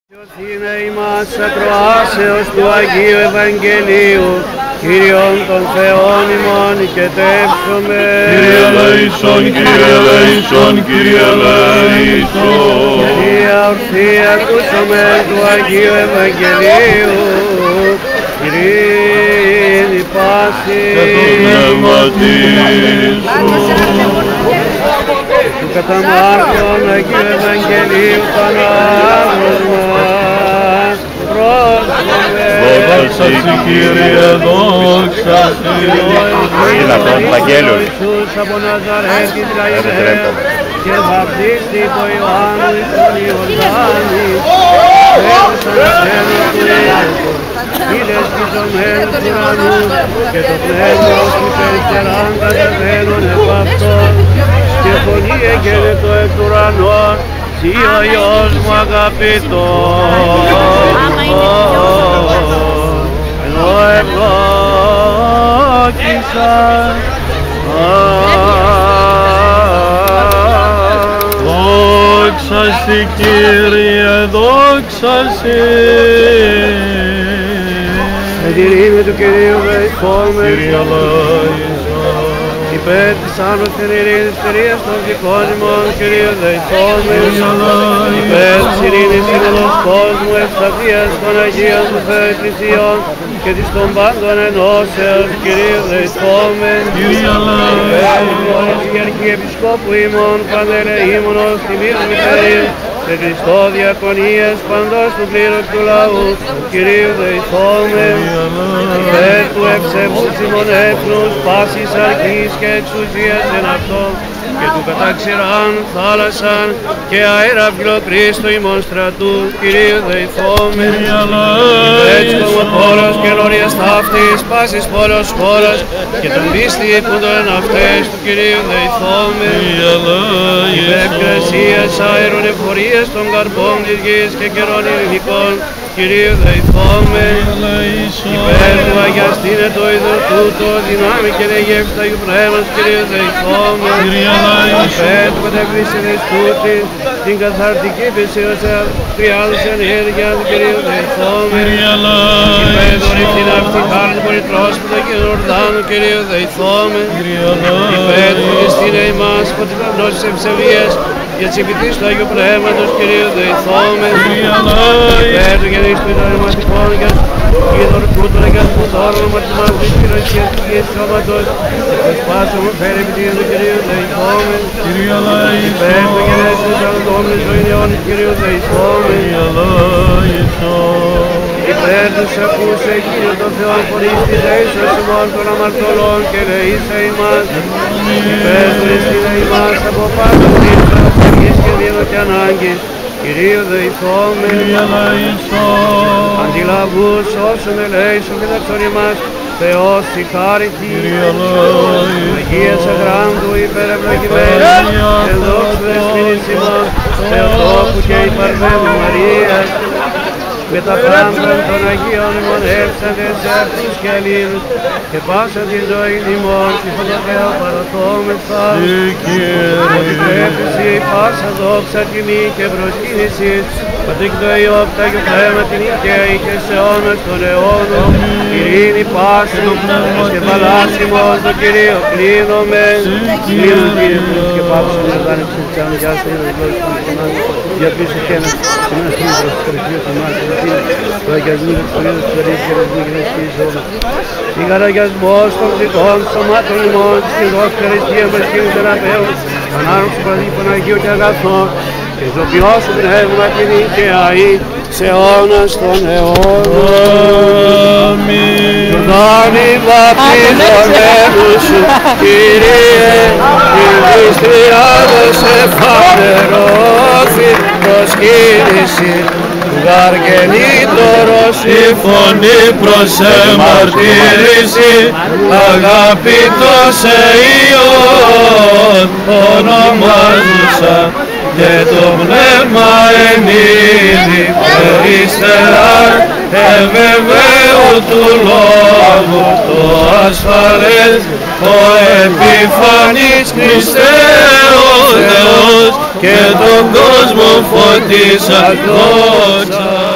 Είναι ημάς ακροάσεως του Αγίου Ευαγγελίου, Κύριον των Θεών ημών και τέψομαι. Κύριε ελέησον, Κύριε ελέησον, Κύριε ελέησον. Κυρία ορθή ακούσομαι του Αγίου Ευαγγελίου, Κυρίνη πάση. Και το πνεύμα του κατά Μάρκον Αγίου Ευαγγελίου Πανάγνωσμα πρόσφερε. Δόξα Συ Κύριε, δόξα Συ. Είναι αυτό το Ευαγγέλιο. Ιησούς από Ναζαρέτ της Γαλιλαίας και βαπτίστη το Ιωάννου εις τον Ιορδάνη. Έδωσαν ασθένος του Ήλιου, είδες κυζωμένους ουρανούς και το πνεύμα ως υπερτεράν κατεβαίνουν επ' αυτόν. Και φωνή εγένετο εκ του ουρανών, Συ ο Υιός μου αγαπητός, ενώ ευλόγησα. Δόξα Συ Κύριε, δόξα Συ. Με τη ρήμη του Κυρίου δεηθώμεν, Κύριε ελέησον. υπέρ της άνωθεν ειρήνης κυρίας των δικών ημών, Κυρίου δεηθώμεν, υπέρ της ειρήνης ήμενος κόσμου, ευσταθίας των Αγίων του Θεού Εκκλησιών και της των πάντων ενώσεως, Κυρίου δεηθώμεν, υπέρ της glorias και Αρχιεπισκόπου ημών, Παντελεήμονος, τιμίου μητερίου, και Χριστό διακονίες παντός του πλήρους του λαού, Κυρίου δεηθώμεν, υπέρ του ευσεβούς ημών έθνους, πάσης αρχής και εξουσίας εν αυτό, και του καταξηράν θάλασσαν και αέρα φιλοκρίστου ημών στρατού, Κυρίου δεηθώμεν, υπέρ της κομμοπόλος και λόριας ταύτης, πάσης πόλος χώρας και τον πίστη που τον εν αυτές του Κυρίου δεηθώμεν, υπέρ εκκλησίας αέρων εφορίας των καρπών της γης και καιρών ειρηνικών, Κυρίου δεηθώμεν, υπέρ του αγιαστήνε το είδος τούτο, δυνάμει και λέγευτα Αγίου Πνεύματος, Κυρίου δεηθώμεν, υπέρ του κατακρίσιδες τούτης, την καθαρτική πισίως τριάδους ενέργεια του Κυρίου δεηθώμεν, υπέρ του ρηφτήν αυτή χάρη του πολυτρόσπιτο και του Ορδάνου, Κυρίου δεηθώμεν, υπέρ του χριστήνε ημάς από την παντός της ευσεβίας για τις επιτήσεις του Αγίου Πνεύματος, Κυρίου δεηθώμεν, υπέρ του γεννήστου των αιματικών και των τούτων και των τόρων μαθημάτων της κοινωνικής της σώματος και των σπάσεων φέρει επιτήσεις του Κυρίου δεηθώμεν, υπέρ του γεννήστου των ανθρώπινων ζωηνιών του Κυρίου δεηθώμεν, υπέρ τους ακούσε Κύριε των Θεών χωρίς τη δεήσεως ημών των αμαρτωλών και ελεήσε ημάς, υπέρ του εστίνε ημάς από πάντα χρήστος αρχής και δίδο και ανάγκης, Κυρίου δεηθώμεν, αντιλαβούς όσων ελέησον και δεξον ημάς, Θεός η χάρητη, Αγίας Αγράμμου υπερευλογημένη, εν δόξου δεσποινής ημών, Θεοτόκου και η Παρθένου Μαρίας, με τα πράγματα των Αγίων ημών έψαντες αυτούς και Ελλήνους και πάσα τη ζωή ημών και στον Θεό παραθόμεθα, ότι πρέπει εσύ πάσα δόξα τιμή και προσκύνησης Πατρί και το Υιό από το Άγιο Πνεύμα την οικαίη και σε αιώνας των αιώνων, ειρήνη πάση και παλάσιμος το Κυρίο κλείνομεν. Κλείνω Κύριε και πάψε να δάνει ψηφιάνου για σας είδα γλώσσα του Χριστιανού για πίσω και ένα σημαίνει στην προσφερχείο του Μάρτου το αγιασμού και της Κυρίας του Περίς και της Νίγρης και της Όλας. Η καραγιασμός των δικών σωμάτων ημών της Κυρίας Χριστίας μας Κύριου Θεραπέου ανάρρωση Παναγίου Αγίου και αγαθών και ζωοποιός του πνεύμα την οικαιαή σε αιώνας των αιώνων. Γιορδάνη βαπτιζομένου σου, Κύριε, εις τριάδες εφανερώθη προσκύνηση του γαργενήτωρος η φωνή προς εμαρτύρηση, αγαπητός Υιόν ονομάζουσα και το πνεύμα εν είδη περιστερά ευεβαίου του λόγου το ασφαλές ο επιφανής Χριστέ ο Θεός και το τον κόσμο φώτισας, δόξα.